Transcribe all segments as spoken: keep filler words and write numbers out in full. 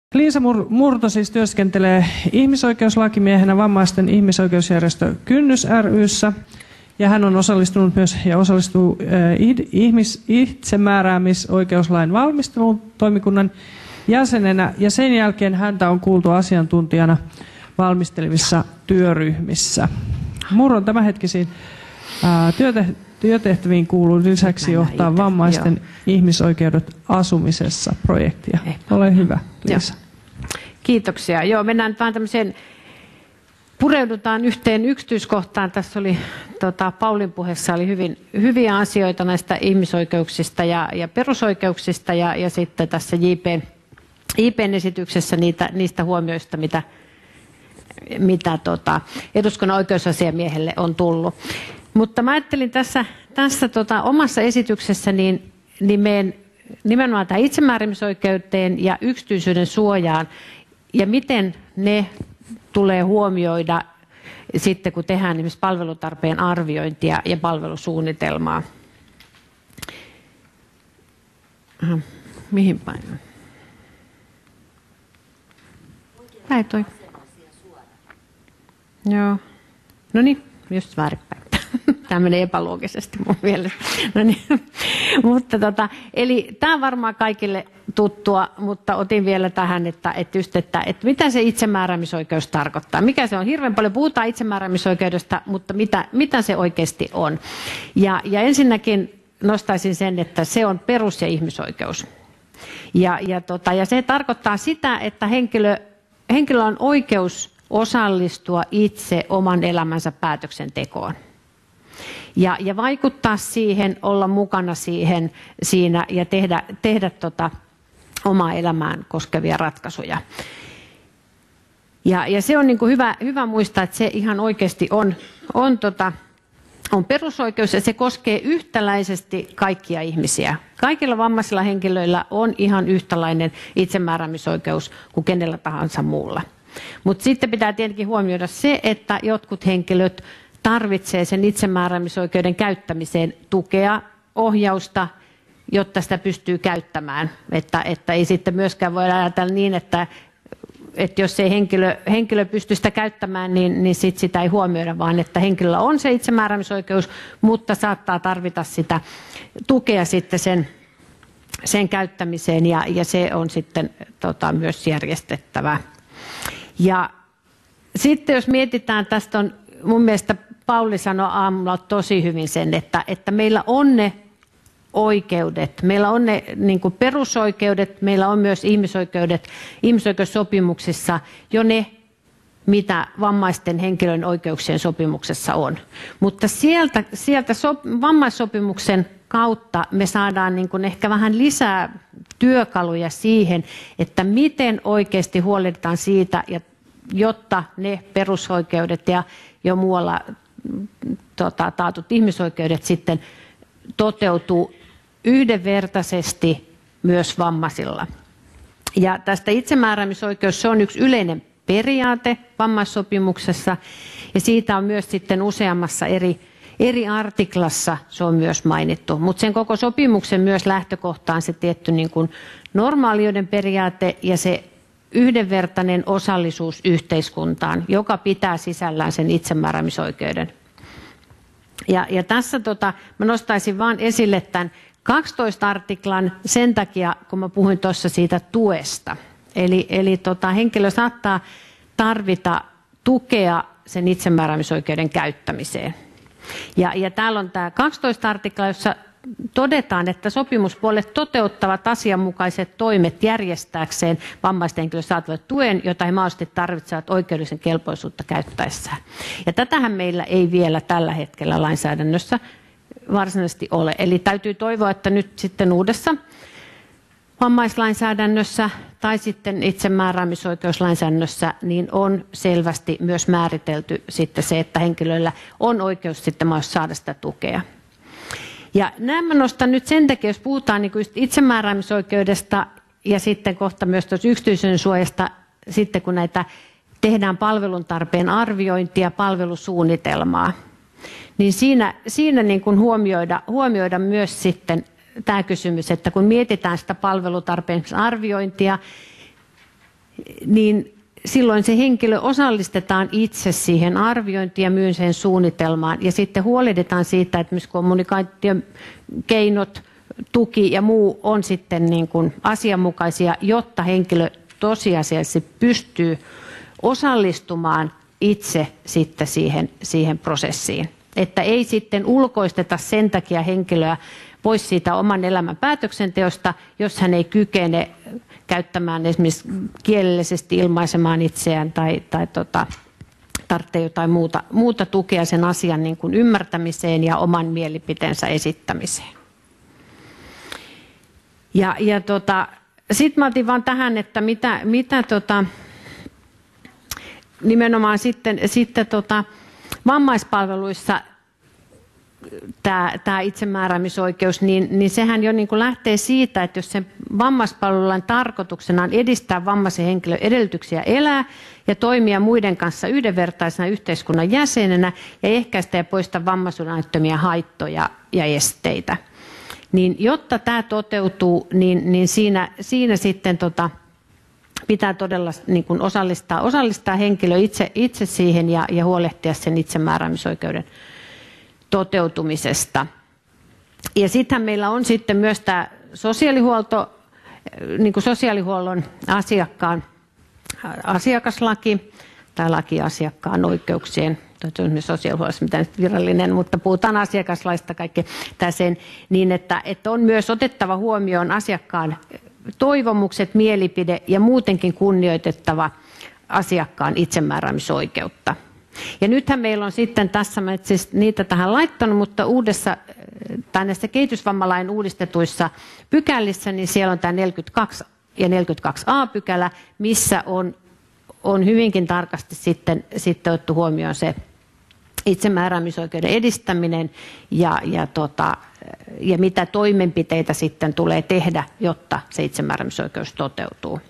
Liisa Murto siis työskentelee ihmisoikeuslakimiehenä vammaisten ihmisoikeusjärjestö Kynnys ry:ssä ja hän on osallistunut myös ja osallistuu ihmis, itsemääräämisoikeuslain valmisteluun toimikunnan jäsenenä ja sen jälkeen häntä on kuultu asiantuntijana valmistelevissa työryhmissä. Murron tämänhetkisiin työtehtäviin kuuluu lisäksi johtaa vammaisten Joo. ihmisoikeudet asumisessa projektia. Ole hyvä, Liisa. Joo. Kiitoksia. Joo, mennään vähän tämmöiseen, pureudutaan yhteen yksityiskohtaan. Tässä oli tota, Paulin puheessa oli hyvin, hyviä asioita näistä ihmisoikeuksista ja, ja perusoikeuksista ja, ja sitten tässä J P, J P:n esityksessä niitä, niistä huomioista, mitä, mitä tota, eduskunnan oikeusasiamiehelle on tullut. Mutta mä ajattelin tässä, tässä tota, omassa esityksessä niin, niin meen nimenomaan tähän itsemääräämisoikeuteen ja yksityisyyden suojaan ja miten ne tulee huomioida sitten, kun tehdään esimerkiksi palvelutarpeen arviointia ja palvelusuunnitelmaa. Aha, mihin päin? Näin toi. Joo. No niin, just väärinpäin. Tämä menee epäloogisesti mun mielestä. No niin. Mutta tota, eli tämä on varmaan kaikille tuttua, mutta otin vielä tähän, että, että, just, että, että mitä se itsemääräämisoikeus tarkoittaa. Mikä se on? Hirveän paljon puhutaan itsemääräämisoikeudesta, mutta mitä, mitä se oikeasti on? Ja, ja ensinnäkin nostaisin sen, että se on perus- ja ihmisoikeus. Ja, ja, tota, ja se tarkoittaa sitä, että henkilö, henkilö on oikeus osallistua itse oman elämänsä päätöksentekoon. Ja, ja vaikuttaa siihen, olla mukana siihen, siinä ja tehdä, tehdä tota, omaa elämään koskevia ratkaisuja. Ja, ja se on niin kuin hyvä, hyvä muistaa, että se ihan oikeasti on, on, tota, on perusoikeus ja se koskee yhtäläisesti kaikkia ihmisiä. Kaikilla vammaisilla henkilöillä on ihan yhtäläinen itsemääräämisoikeus kuin kenellä tahansa muulla. Mutta sitten pitää tietenkin huomioida se, että jotkut henkilöt tarvitsee sen itsemääräämisoikeuden käyttämiseen tukea, ohjausta, jotta sitä pystyy käyttämään. Että, että ei sitten myöskään voi ajatella niin, että, että jos ei henkilö, henkilö pysty sitä käyttämään, niin, niin sit sitä ei huomioida, vaan että henkilöllä on se itsemääräämisoikeus, mutta saattaa tarvita sitä tukea sitten sen, sen käyttämiseen ja, ja se on sitten tota, myös järjestettävä. Ja sitten jos mietitään, tästä on mun mielestä Pauli sanoi aamulla tosi hyvin sen, että, että meillä on ne oikeudet, meillä on ne niin kuin perusoikeudet, meillä on myös ihmisoikeudet ihmisoikeussopimuksissa jo ne, mitä vammaisten henkilöiden oikeuksien sopimuksessa on. Mutta sieltä, sieltä so, vammaissopimuksen kautta me saadaan niin kuin ehkä vähän lisää työkaluja siihen, että miten oikeasti huolehditaan siitä, ja jotta ne perusoikeudet ja jo muualla tota, taatut ihmisoikeudet sitten toteutuu yhdenvertaisesti myös vammaisilla. Ja tästä itsemääräämisoikeus, se on yksi yleinen periaate vammaissopimuksessa ja siitä on myös sitten useammassa eri, eri artiklassa se on myös mainittu. Mutta sen koko sopimuksen myös lähtökohta on se tietty niin kuin normaalioiden periaate ja se yhdenvertainen osallisuus yhteiskuntaan, joka pitää sisällään sen itsemääräämisoikeuden. Ja, ja tässä tota, mä nostaisin vain esille tämän kaksitoista artiklan sen takia, kun mä puhuin tuossa siitä tuesta. Eli, eli tota, henkilö saattaa tarvita tukea sen itsemääräämisoikeuden käyttämiseen. Ja, ja täällä on tämä kaksitoista artikla, jossa todetaan, että sopimuspuolet toteuttavat asianmukaiset toimet järjestääkseen vammaisten henkilöiden saatavat tuen, jota he mahdollisesti tarvitsevat oikeudellisen kelpoisuutta käyttäessään. Ja tätähän meillä ei vielä tällä hetkellä lainsäädännössä varsinaisesti ole. Eli täytyy toivoa, että nyt sitten uudessa vammaislainsäädännössä tai sitten itsemääräämisoikeuslainsäädännössä niin on selvästi myös määritelty sitten se, että henkilöillä on oikeus sitten myös saada sitä tukea. Ja nämä nostan nyt sen takia, jos puhutaan niin kuin itsemääräämisoikeudesta ja sitten kohta myös tuossa yksityisyyden suojasta, sitten kun näitä tehdään palveluntarpeen arviointia, palvelusuunnitelmaa, niin siinä, siinä niin kuin huomioida, huomioida myös sitten tämä kysymys, että kun mietitään sitä palvelutarpeen arviointia, niin silloin se henkilö osallistetaan itse siihen arviointiin ja myönteiseen suunnitelmaan ja sitten huolehditaan siitä, että myös kommunikaation keinot, tuki ja muu on sitten niin kuin asianmukaisia, jotta henkilö tosiasiallisesti pystyy osallistumaan itse sitten siihen, siihen prosessiin. Että ei sitten ulkoisteta sen takia henkilöä pois siitä oman elämän päätöksenteosta, jos hän ei kykene käyttämään esimerkiksi kielellisesti ilmaisemaan itseään tai, tai tota, tarvitsee jotain muuta, muuta tukea sen asian niin kuin ymmärtämiseen ja oman mielipiteensä esittämiseen. Ja, ja tota, sitten mä otin vaan tähän, että mitä, mitä tota, nimenomaan sitten, sitten tota, vammaispalveluissa tämä, tämä itsemääräämisoikeus, niin, niin sehän jo niin kuin lähtee siitä, että jos sen vammaispalvelulain tarkoituksena on edistää vammaisen henkilön edellytyksiä elää ja toimia muiden kanssa yhdenvertaisena yhteiskunnan jäsenenä ja ehkäistä ja poistaa vammaisuuden aiheuttamia haittoja ja esteitä. Niin jotta tämä toteutuu, niin, niin siinä, siinä sitten tota, pitää todella niin kuin osallistaa, osallistaa henkilö itse, itse siihen ja, ja huolehtia sen itsemääräämisoikeuden toteutumisesta. Ja sittenhän meillä on sitten myös tämä sosiaalihuolto, niin kuin sosiaalihuollon asiakkaan asiakaslaki tai laki asiakkaan oikeuksien, sosiaalihuollossa mitään virallinen, mutta puhutaan asiakaslaista kaikki sen, niin että, että on myös otettava huomioon asiakkaan toivomukset, mielipide ja muutenkin kunnioitettava asiakkaan itsemääräämisoikeutta. Ja nythän meillä on sitten tässä, mä siis niitä tähän laittanut, mutta uudessa, tai näissä kehitysvammalain uudistetuissa pykälissä, niin siellä on tämä neljäkymmentäkaksi ja neljäkymmentäkaksi a pykälä, missä on, on hyvinkin tarkasti sitten, sitten otettu huomioon se itsemääräämisoikeuden edistäminen ja, ja, tota, ja mitä toimenpiteitä sitten tulee tehdä, jotta se itsemääräämisoikeus toteutuu.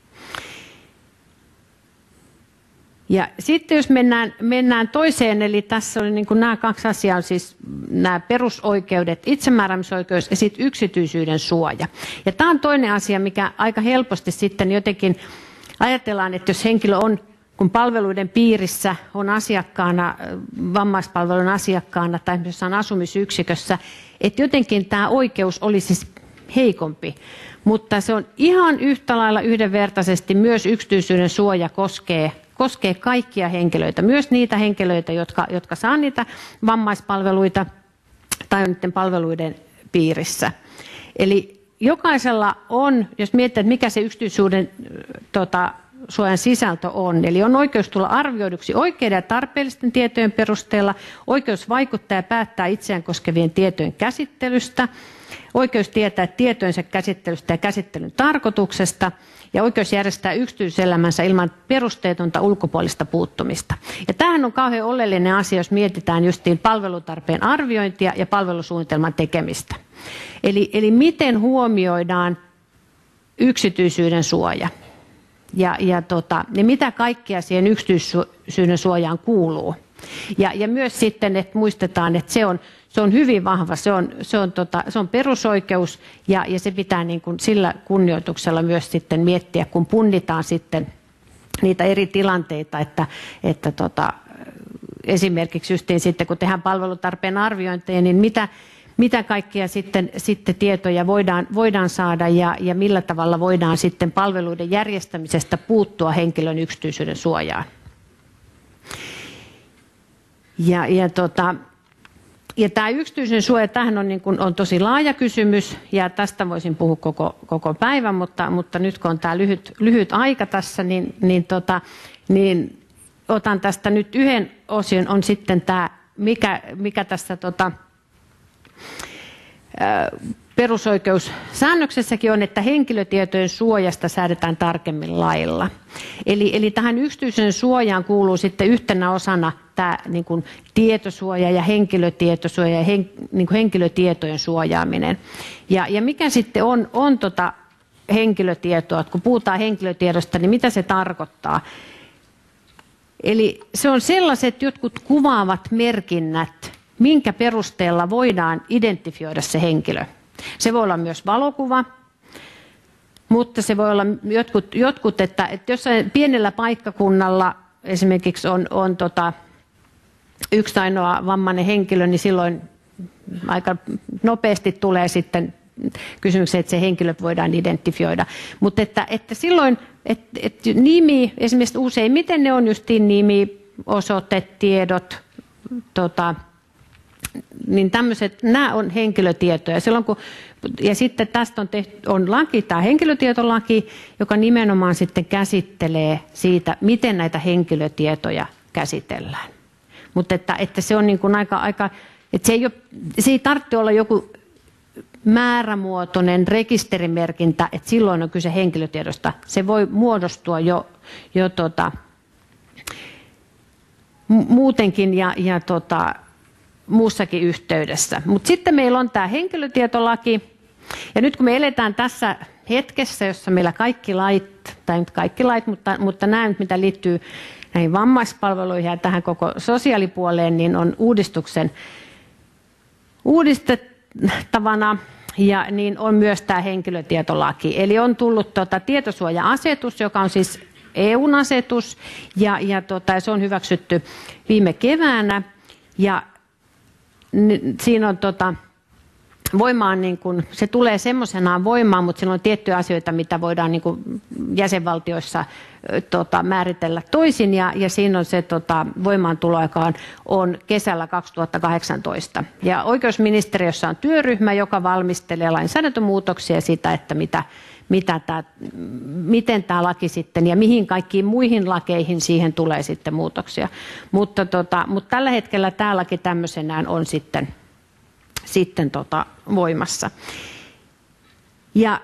Ja sitten jos mennään, mennään toiseen, eli tässä oli niin kuin nämä kaksi asiaa, on siis nämä perusoikeudet, itsemääräämisoikeus ja sitten yksityisyyden suoja. Ja tämä on toinen asia, mikä aika helposti sitten jotenkin ajatellaan, että jos henkilö on, kun palveluiden piirissä on asiakkaana, vammaispalvelun asiakkaana tai jossain asumisyksikössä, että jotenkin tämä oikeus olisi heikompi. Mutta se on ihan yhtä lailla yhdenvertaisesti myös yksityisyyden suoja koskee koskee kaikkia henkilöitä, myös niitä henkilöitä, jotka, jotka saa niitä vammaispalveluita tai on niiden palveluiden piirissä. Eli jokaisella on, jos miettii, että mikä se yksityisyyden tota, suojan sisältö on, eli on oikeus tulla arvioiduksi oikeiden ja tarpeellisten tietojen perusteella, oikeus vaikuttaa ja päättää itseään koskevien tietojen käsittelystä, oikeus tietää tietojensa käsittelystä ja käsittelyn tarkoituksesta ja oikeus järjestää yksityiselämänsä ilman perusteetonta ulkopuolista puuttumista. Ja tämähän on kauhean oleellinen asia, jos mietitään justiin palvelutarpeen arviointia ja palvelusuunnitelman tekemistä. Eli, eli miten huomioidaan yksityisyyden suoja ja, ja, tota, ja mitä kaikkea siihen yksityisyyden suojaan kuuluu. Ja, ja myös sitten, että muistetaan, että se on, se on hyvin vahva, se on, se on, tota, se on perusoikeus ja, ja se pitää niin kuin sillä kunnioituksella myös sitten miettiä, kun punnitaan sitten niitä eri tilanteita, että, että tota, esimerkiksi justiin sitten kun tehdään palvelutarpeen arviointeja, niin mitä, mitä kaikkia sitten, sitten tietoja voidaan, voidaan saada ja, ja millä tavalla voidaan sitten palveluiden järjestämisestä puuttua henkilön yksityisyyden suojaan. Ja, ja, tota, ja tämä yksityisen suoja, tämähän on, niin kuin, on tosi laaja kysymys ja tästä voisin puhua koko, koko päivän, mutta, mutta nyt kun on tämä lyhyt, lyhyt aika tässä, niin, niin, tota, niin otan tästä nyt yhden osion, on sitten tämä, mikä, mikä tässä tota, perusoikeussäännöksessäkin on, että henkilötietojen suojasta säädetään tarkemmin lailla. Eli, eli tähän yksityisen suojaan kuuluu sitten yhtenä osana tämä niin kuin tietosuoja ja henkilötietosuoja ja hen, niin kuin henkilötietojen suojaaminen. Ja, ja mikä sitten on, on tota henkilötietoa, kun puhutaan henkilötiedosta, niin mitä se tarkoittaa? Eli se on sellaiset jotkut kuvaavat merkinnät, minkä perusteella voidaan identifioida se henkilö. Se voi olla myös valokuva, mutta se voi olla jotkut, jotkut että, että jossain pienellä paikkakunnalla esimerkiksi on, on tota, yksi ainoa vammainen henkilö, niin silloin aika nopeasti tulee sitten kysymykseen, että se henkilö voidaan identifioida. Mutta että, että silloin, että, että nimi, esimerkiksi useimmiten ne on justiin nimi, osoitetiedot, tota, niin tämmöiset, nämä on henkilötietoja. Silloin kun, ja sitten tästä on, tehty, on laki, tämä henkilötietolaki, joka nimenomaan sitten käsittelee siitä, miten näitä henkilötietoja käsitellään. Mutta että, että se on niin kuin aika, aika että se ei, ole, se ei tarvitse olla joku määrämuotoinen rekisterimerkintä, että silloin on kyse henkilötiedosta. Se voi muodostua jo, jo tota, muutenkin ja, ja tota, muussakin yhteydessä. Mutta sitten meillä on tämä henkilötietolaki. Ja nyt kun me eletään tässä hetkessä, jossa meillä kaikki lait, tai nyt kaikki lait, mutta, mutta nämä mitä liittyy näihin vammaispalveluihin ja tähän koko sosiaalipuoleen, niin on uudistuksen uudistettavana. Ja niin on myös tämä henkilötietolaki. Eli on tullut tota tietosuoja-asetus, joka on siis E U-asetus, ja, ja, tota, se on hyväksytty viime keväänä. Ja siinä on tota, voimaan, niin kun, se tulee semmoisenaan voimaan, mutta siinä on tiettyjä asioita, mitä voidaan niin kun jäsenvaltioissa tota, määritellä toisin, ja, ja siinä on se tota, voimaantuloaikaan on kesällä kaksituhattakahdeksantoista. Ja oikeusministeriössä on työryhmä, joka valmistelee lainsäädäntömuutoksia sitä, että mitä, mitä tää, miten tämä laki sitten ja mihin kaikkiin muihin lakeihin siihen tulee sitten muutoksia. Mutta, tota, mutta tällä hetkellä tämä laki tämmöisenään on sitten, sitten tota, voimassa. Ja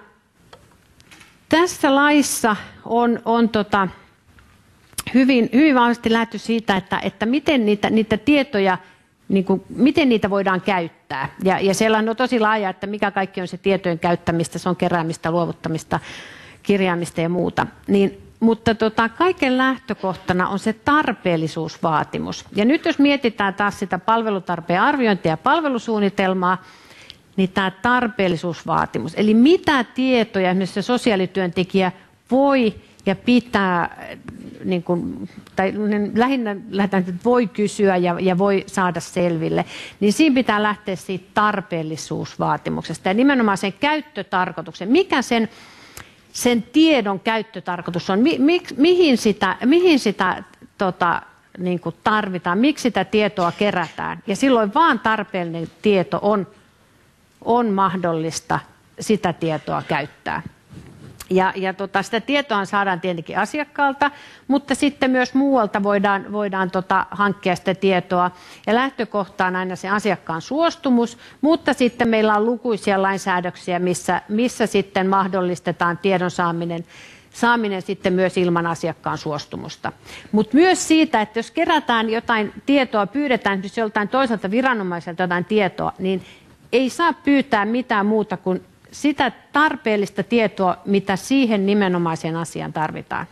tässä laissa on, on tota, hyvin, hyvin vahvasti lähdetty siitä, että, että miten niitä, niitä tietoja, niin kuin, miten niitä voidaan käyttää. Ja, ja siellä on tosi laaja, että mikä kaikki on se tietojen käyttämistä, se on keräämistä, luovuttamista, kirjaamista ja muuta. Niin, mutta tota, kaiken lähtökohtana on se tarpeellisuusvaatimus. Ja nyt jos mietitään taas sitä palvelutarpeen arviointia ja palvelusuunnitelmaa, niin tämä tarpeellisuusvaatimus, eli mitä tietoja esimerkiksi se sosiaalityöntekijä voi ja pitää, niin kuin, tai lähinnä lähdetään, että voi kysyä ja, ja voi saada selville, niin siinä pitää lähteä siitä tarpeellisuusvaatimuksesta ja nimenomaan sen käyttötarkoituksen, mikä sen, sen tiedon käyttötarkoitus on, mi, mi, mihin sitä, mihin sitä tota, niin kuin tarvitaan, miksi sitä tietoa kerätään, ja silloin vaan tarpeellinen tieto on on mahdollista sitä tietoa käyttää. Ja, ja tota, sitä tietoa saadaan tietenkin asiakkaalta, mutta sitten myös muualta voidaan, voidaan tota, hankkia sitä tietoa. Ja lähtökohta on aina se asiakkaan suostumus, mutta sitten meillä on lukuisia lainsäädöksiä, missä, missä sitten mahdollistetaan tiedon saaminen, saaminen sitten myös ilman asiakkaan suostumusta. Mutta myös siitä, että jos kerätään jotain tietoa, pyydetään jos joltain toiselta viranomaiselta jotain tietoa, niin ei saa pyytää mitään muuta kuin sitä tarpeellista tietoa, mitä siihen nimenomaiseen asiaan tarvitaan.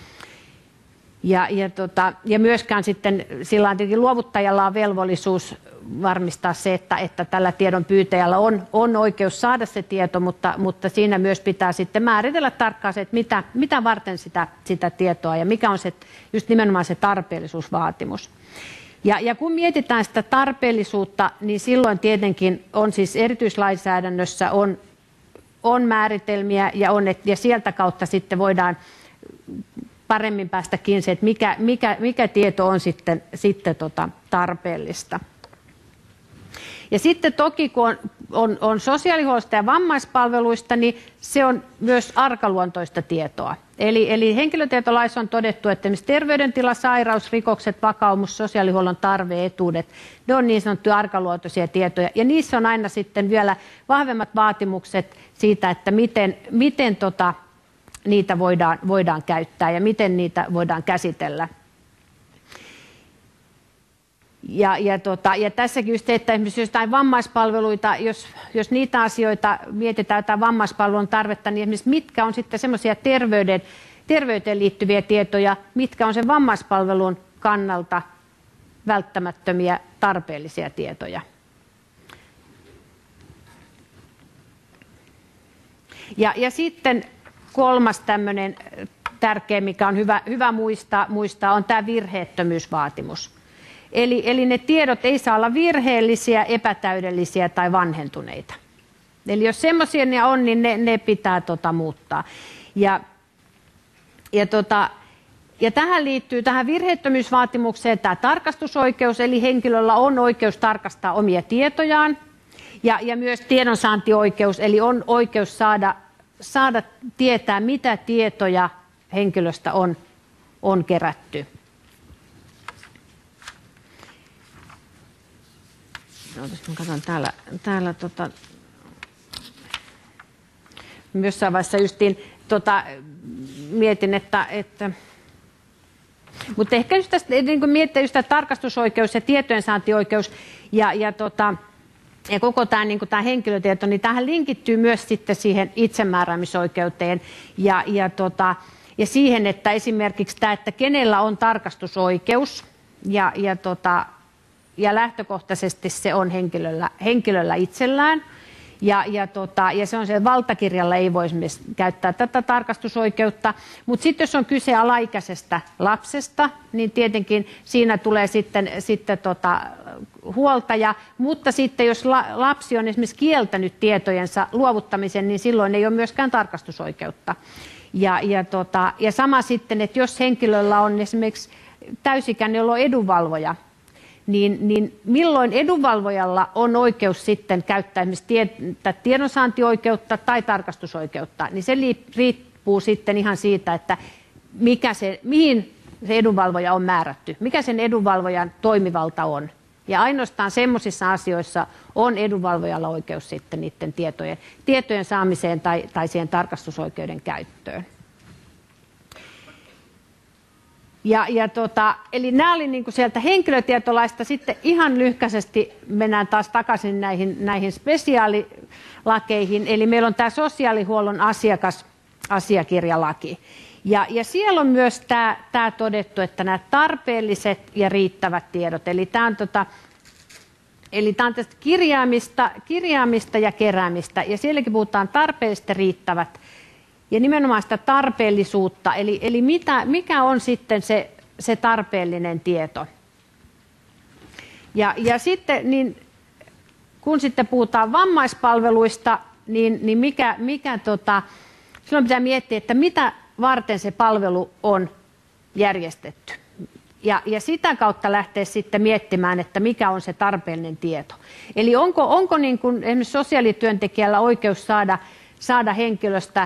Ja, ja, tota, ja myöskään sitten sillä on tietenkin luovuttajalla on velvollisuus varmistaa se, että, että tällä tiedon pyytäjällä on, on oikeus saada se tieto, mutta, mutta siinä myös pitää sitten määritellä tarkkaan se, että mitä, mitä varten sitä, sitä tietoa ja mikä on se, just nimenomaan se tarpeellisuusvaatimus. Ja, ja kun mietitään sitä tarpeellisuutta, niin silloin tietenkin on siis erityislainsäädännössä on, on määritelmiä ja, on, ja sieltä kautta sitten voidaan paremmin päästä kiinni se, että mikä, mikä, mikä tieto on sitten, sitten tota tarpeellista. Ja sitten toki kun on, on, on sosiaalihuollosta ja vammaispalveluista, niin se on myös arkaluontoista tietoa. Eli, eli henkilötietolaissa on todettu, että esimerkiksi terveydentila, sairaus, rikokset, vakaumus, sosiaalihuollon tarve, etuudet, ne on niin sanottuja arkaluontoisia tietoja. Ja niissä on aina sitten vielä vahvemmat vaatimukset siitä, että miten, miten tota, niitä voidaan, voidaan käyttää ja miten niitä voidaan käsitellä. Ja, ja, tota, ja tässäkin just, että esimerkiksi jotain vammaispalveluita, jos, jos niitä asioita mietitään jotain vammaispalvelun tarvetta, niin esimerkiksi mitkä on sitten semmoisia terveyden, terveyteen liittyviä tietoja, mitkä on sen vammaispalvelun kannalta välttämättömiä tarpeellisia tietoja. Ja, ja sitten kolmas tämmöinen tärkeä, mikä on hyvä, hyvä muistaa, muistaa, on tämä virheettömyysvaatimus. Eli, eli ne tiedot ei saa olla virheellisiä, epätäydellisiä tai vanhentuneita. Eli jos semmoisia ne on, niin ne, ne pitää tota, muuttaa. Ja, ja, tota, ja tähän liittyy tähän virheettömyysvaatimukseen tämä tarkastusoikeus, eli henkilöllä on oikeus tarkastaa omia tietojaan. Ja, ja myös tiedonsaantioikeus, eli on oikeus saada, saada tietää, mitä tietoja henkilöstä on, on kerätty. No, katson täällä, täällä tota, jossain vaiheessa justiin tota, mietin, että, että mutta ehkä just tästä, niin kuin miettiä just tämä tarkastusoikeus ja tietojensaantioikeus ja, ja, tota, ja koko tämä, niin kuin tämä henkilötieto, niin tähän linkittyy myös sitten siihen itsemääräämisoikeuteen ja, ja, tota, ja siihen, että esimerkiksi tämä, että kenellä on tarkastusoikeus ja, ja, tota, ja lähtökohtaisesti se on henkilöllä, henkilöllä itsellään. Ja, ja, tota, ja se on se, että valtakirjalla ei voisi käyttää tätä tarkastusoikeutta, mutta sitten jos on kyse alaikäisestä lapsesta, niin tietenkin siinä tulee sitten, sitten tota, huoltaja, mutta sitten jos la, lapsi on esimerkiksi kieltänyt tietojensa luovuttamisen, niin silloin ei ole myöskään tarkastusoikeutta. Ja, ja, tota, ja sama sitten, että jos henkilöllä on esimerkiksi täysikäinen, jolla on edunvalvoja, Niin, niin milloin edunvalvojalla on oikeus sitten käyttää esimerkiksi tie, tiedonsaantioikeutta tai tarkastusoikeutta, niin se riippuu sitten ihan siitä, että mikä se, mihin se edunvalvoja on määrätty, mikä sen edunvalvojan toimivalta on. Ja ainoastaan semmoisissa asioissa on edunvalvojalla oikeus sitten niiden tietojen, tietojen saamiseen tai, tai siihen tarkastusoikeuden käyttöön. Ja, ja tota, eli nämä oli niin kuin sieltä henkilötietolaista. Sitten ihan lyhkäisesti mennään taas takaisin näihin, näihin spesiaalilakeihin. Eli meillä on tämä sosiaalihuollon asiakasasiakirjalaki. Ja, ja siellä on myös tämä, tämä todettu, että nämä tarpeelliset ja riittävät tiedot. Eli tämä on, tota, eli tämä on tästä kirjaamista, kirjaamista ja keräämistä. Ja sielläkin puhutaan tarpeelliset ja riittävät. Ja nimenomaan sitä tarpeellisuutta, eli, eli mitä, mikä on sitten se, se tarpeellinen tieto. Ja, ja sitten, niin, kun sitten puhutaan vammaispalveluista, niin, niin mikä, mikä tota, silloin pitää miettiä, että mitä varten se palvelu on järjestetty. Ja, ja sitä kautta lähteä sitten miettimään, että mikä on se tarpeellinen tieto. Eli onko, onko niin kuin esimerkiksi sosiaalityöntekijällä oikeus saada, saada henkilöstä,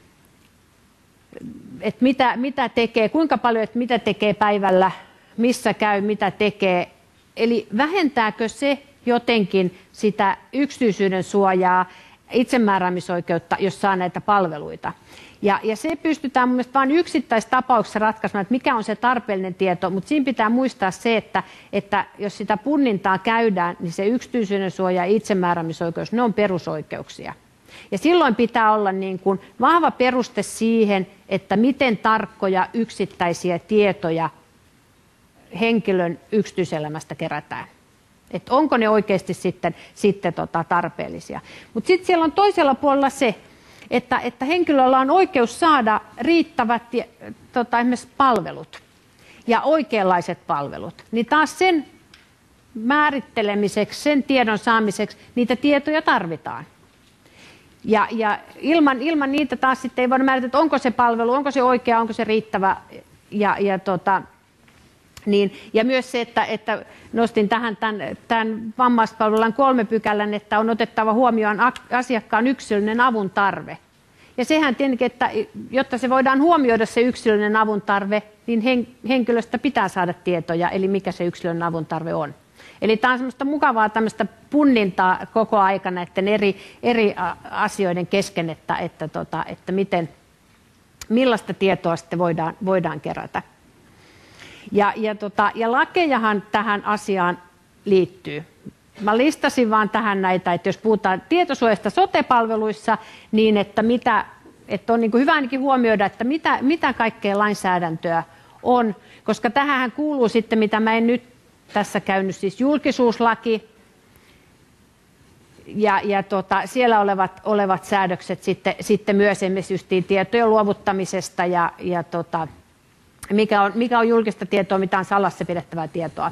että mitä, mitä tekee, kuinka paljon, että mitä tekee päivällä, missä käy, mitä tekee. Eli vähentääkö se jotenkin sitä yksityisyyden suojaa, itsemääräämisoikeutta, jos saa näitä palveluita. Ja, ja se pystytään mun mielestä vain yksittäistapauksessa ratkaisemaan, että mikä on se tarpeellinen tieto, mutta siinä pitää muistaa se, että, että jos sitä punnintaa käydään, niin se yksityisyyden suoja ja itsemääräämisoikeus, ne on perusoikeuksia. Ja silloin pitää olla niin kuin vahva peruste siihen, että miten tarkkoja yksittäisiä tietoja henkilön yksityiselämästä kerätään. Että onko ne oikeasti sitten, sitten tota tarpeellisia. Mutta sitten siellä on toisella puolella se, että, että henkilöllä on oikeus saada riittävät tota, esimerkiksi palvelut ja oikeanlaiset palvelut. Niin taas sen määrittelemiseksi, sen tiedon saamiseksi niitä tietoja tarvitaan. Ja, ja ilman, ilman niitä taas sitten ei voida määritellä, että onko se palvelu, onko se oikea, onko se riittävä. Ja, ja, tota, niin, ja myös se, että, että nostin tähän tämän, tämän vammaispalvelulain kolme pykälän, että on otettava huomioon asiakkaan yksilöllinen avun tarve. Ja sehän tietenkin, että jotta se voidaan huomioida se yksilöllinen avun tarve, niin henkilöstä pitää saada tietoja, eli mikä se yksilöllinen avun tarve on. Eli tämä on semmoista mukavaa tämmöistä punnintaa koko aika näiden eri, eri asioiden kesken, että, että, tota, että miten, millaista tietoa sitten voidaan, voidaan kerätä. Ja, ja, tota, ja lakejahan tähän asiaan liittyy. Mä listasin vaan tähän näitä, että jos puhutaan tietosuojasta sote-palveluissa, niin että, mitä, että on niin kuin hyvä ainakin huomioida, että mitä, mitä kaikkea lainsäädäntöä on, koska tähän kuuluu sitten, mitä mä en nyt tässä käynyt, siis julkisuuslaki, ja, ja tota, siellä olevat, olevat säädökset sitten, sitten myös esimerkiksi tietojen luovuttamisesta ja, ja tota, mikä, on, mikä on julkista tietoa, mitä on salassa pidettävää tietoa.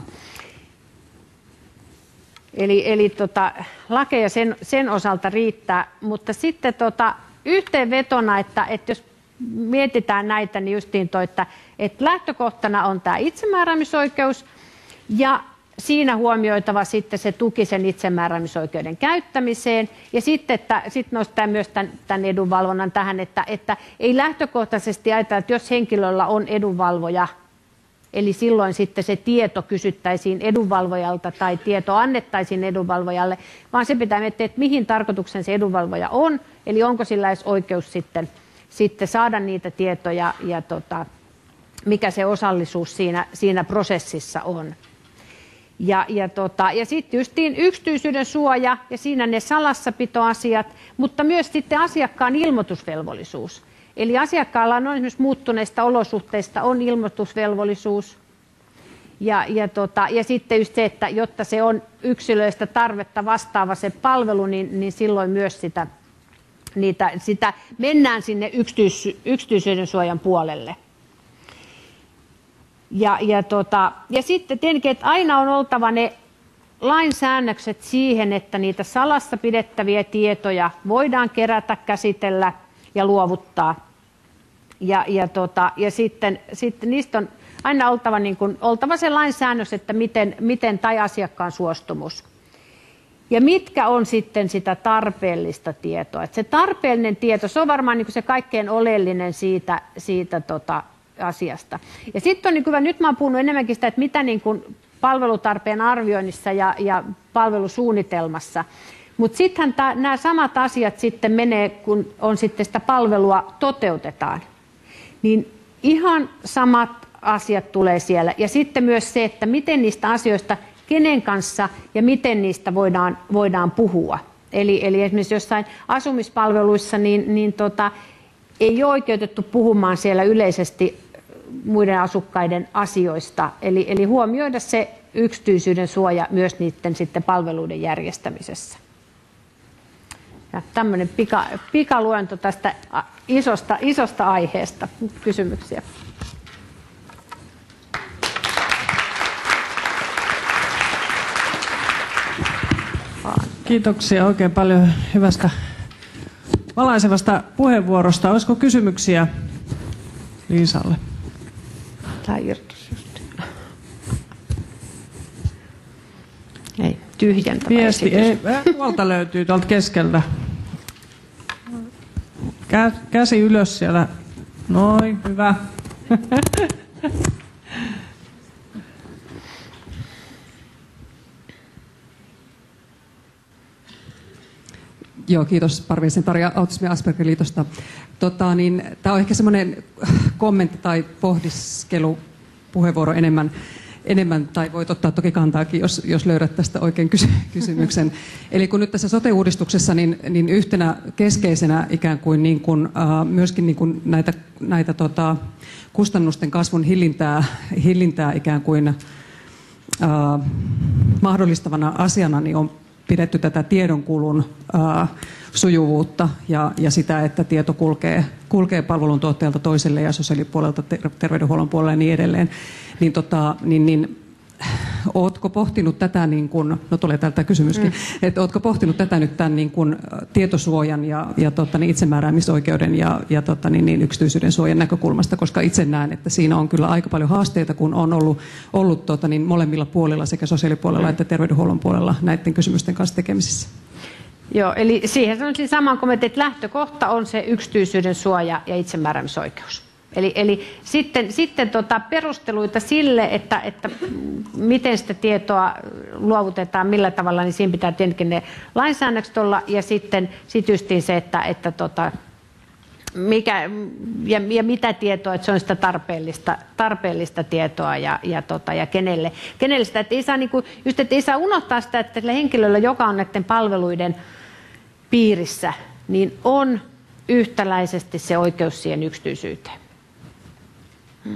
Eli, eli tota, lakeja sen, sen osalta riittää, mutta sitten tota, yhteenvetona, että, että jos mietitään näitä, niin justiin toi, että, että lähtökohtana on tämä itsemääräämisoikeus ja siinä huomioitava sitten se tuki sen itsemääräämisoikeuden käyttämiseen ja sitten, että sitten nostaa myös tämän, tämän edunvalvonnan tähän, että, että ei lähtökohtaisesti ajatella, että jos henkilöllä on edunvalvoja, eli silloin sitten se tieto kysyttäisiin edunvalvojalta tai tieto annettaisiin edunvalvojalle, vaan se pitää miettiä, että mihin tarkoituksen se edunvalvoja on, eli onko sillä edes oikeus sitten, sitten saada niitä tietoja ja tota, mikä se osallisuus siinä, siinä prosessissa on. Ja, ja, tota, ja sitten justiin yksityisyyden suoja ja siinä ne salassapitoasiat, mutta myös sitten asiakkaan ilmoitusvelvollisuus. Eli asiakkaalla on esimerkiksi muuttuneista olosuhteista on ilmoitusvelvollisuus. Ja, ja, tota, ja sitten just se, että jotta se on yksilöistä tarvetta vastaava se palvelu, niin, niin silloin myös sitä, niitä, sitä mennään sinne yksityis, yksityisyyden suojan puolelle. Ja, ja, tota, ja sitten tietenkin, että aina on oltava ne lainsäännökset siihen, että niitä salassa pidettäviä tietoja voidaan kerätä, käsitellä ja luovuttaa. Ja, ja, tota, ja sitten, sitten niistä on aina oltava, niin kuin, oltava se lainsäännös, että miten, miten tai asiakkaan suostumus. Ja mitkä on sitten sitä tarpeellista tietoa. Että se tarpeellinen tieto, se on varmaan niin kuin se kaikkein oleellinen siitä, siitä tota, asiasta. Ja sitten on niin kuin, nyt mä oon puhunut enemmänkin sitä, että mitä niin kuin palvelutarpeen arvioinnissa ja, ja palvelusuunnitelmassa. Mutta sittenhän nämä samat asiat sitten menee, kun on sitten sitä palvelua toteutetaan. Niin ihan samat asiat tulee siellä. Ja sitten myös se, että miten niistä asioista, kenen kanssa ja miten niistä voidaan, voidaan puhua. Eli, eli esimerkiksi jossain asumispalveluissa niin, niin tota, ei ole oikeutettu puhumaan siellä yleisesti muiden asukkaiden asioista. Eli, eli huomioida se yksityisyyden suoja myös niiden sitten palveluiden järjestämisessä. Ja tämmöinen pika, pikaluento tästä isosta, isosta aiheesta. Kysymyksiä? Kiitoksia oikein paljon hyvästä valaisevasta puheenvuorosta. Olisiko kysymyksiä Liisalle? Tämä irtos just. Ei, tyhjentävä Viesti, ei, tuolta löytyy tuolta keskeltä. Kä, käsi ylös siellä. Noin, hyvä. Joo, kiitos Parviaisen Tarja Autismi- ja Asperger-liitosta. Tota, niin, tämä on ehkä semmoinen kommentti tai pohdiskelu, puheenvuoro enemmän, enemmän tai voit ottaa toki kantaakin, jos, jos löydät tästä oikein kysy- kysymyksen. Eli kun nyt tässä sote-uudistuksessa niin, niin yhtenä keskeisenä ikään kuin, niin kuin äh, myöskin niin kuin näitä, näitä tota, kustannusten kasvun hillintää, hillintää ikään kuin äh, mahdollistavana asiana niin on pidetty tätä tiedonkulun ää, sujuvuutta ja, ja sitä, että tieto kulkee, kulkee palveluntuottajalta toiselle ja sosiaalipuolelta, ter- terveydenhuollon puolelle ja niin edelleen. Niin, tota, niin, niin ootko pohtinut tätä, niin kun, no tulee täältä kysymyskin, mm. että ootko pohtinut tätä nyt tämän niin kun, tietosuojan ja, ja tota, niin itsemääräämisoikeuden ja, ja tota, niin, niin yksityisyyden suojan näkökulmasta, koska itse näen, että siinä on kyllä aika paljon haasteita, kun on ollut, ollut tota, niin molemmilla puolilla sekä sosiaalipuolella mm. että terveydenhuollon puolella näiden kysymysten kanssa tekemisissä. Joo, eli siihen sanoisin saman kommentin, että lähtökohta on se yksityisyyden suoja ja itsemääräämisoikeus. Eli, eli sitten, sitten tota perusteluita sille, että, että miten sitä tietoa luovutetaan, millä tavalla, niin siinä pitää tietenkin ne lainsäännökset olla. Ja sitten sit justiin se, että, että tota, mikä, ja, ja mitä tietoa, että se on sitä tarpeellista, tarpeellista tietoa ja, ja, tota, ja kenelle, kenelle sitä. Että ei, saa, niin kuin, just, että ei saa unohtaa sitä, että sillä henkilöllä, joka on näiden palveluiden piirissä, niin on yhtäläisesti se oikeus siihen yksityisyyteen. Hmm.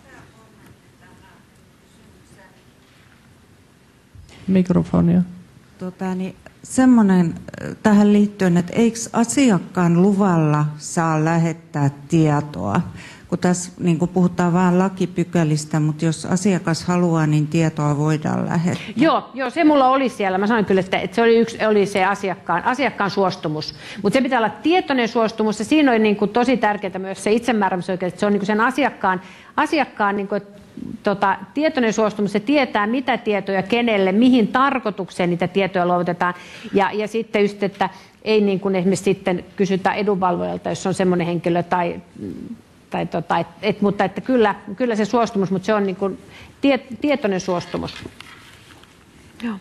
Mikrofonia. Tota, niin, semmoinen tähän liittyen, että eikö asiakkaan luvalla saa lähettää tietoa? Kun tässä niin kuin puhutaan vain lakipykälistä, mutta jos asiakas haluaa, niin tietoa voidaan lähettää. Joo, joo, se mulla oli siellä. Mä sanoin kyllä, että, että se oli, yksi, oli se asiakkaan, asiakkaan suostumus. Mutta se pitää olla tietoinen suostumus, ja siinä on niin kuin tosi tärkeää myös se itsemääräämisoikeus, että se on niin kuin sen asiakkaan, asiakkaan niin kuin, tota, tietoinen suostumus, se tietää mitä tietoja, kenelle, mihin tarkoitukseen niitä tietoja luovutetaan. Ja, ja sitten just, että ei niin kuin esimerkiksi sitten kysytä edunvalvojalta, jos on semmoinen henkilö tai... Tai tota, et, et, mutta että kyllä, kyllä se suostumus, mutta se on niin kuin tie, tietoinen suostumus. Joo.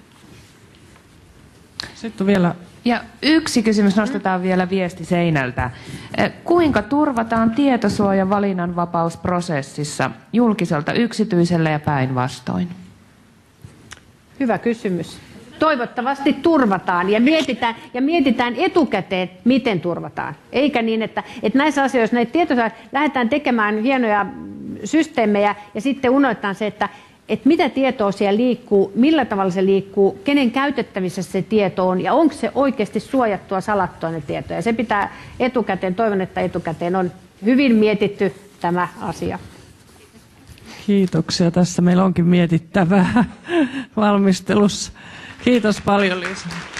Sitten vielä... Ja yksi kysymys nostetaan vielä viesti seinältä. Kuinka turvataan tietosuoja valinnanvapausprosessissa julkiselta yksityiselle ja päinvastoin? Hyvä kysymys. Toivottavasti turvataan ja mietitään, ja mietitään etukäteen, miten turvataan. Eikä niin, että, että näissä asioissa näitä tietoja lähdetään tekemään hienoja systeemejä ja sitten unohdetaan se, että, että mitä tietoa siellä liikkuu, millä tavalla se liikkuu, kenen käytettävissä se tieto on ja onko se oikeasti suojattua, salattua ne tietoja. Se pitää etukäteen, toivon, että etukäteen on hyvin mietitty tämä asia. Kiitoksia. Tässä meillä onkin mietittävää valmistelussa. Kiitos paljon, Liisa.